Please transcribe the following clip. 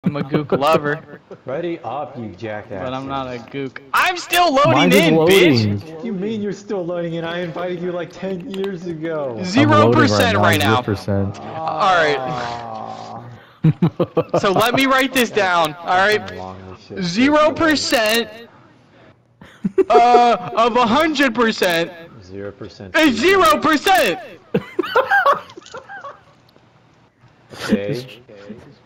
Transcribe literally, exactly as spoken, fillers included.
I'm a gook lover. Ready up, you jackass. But I'm not a gook. I'm still loading Mine is in, loading. bitch! You mean you're still loading and I invited you like ten years ago? Zero percent right now. Zero percent. Alright. So let me write this down, alright? Zero percent uh, of a hundred percent. Zero percent. It's zero percent! Okay.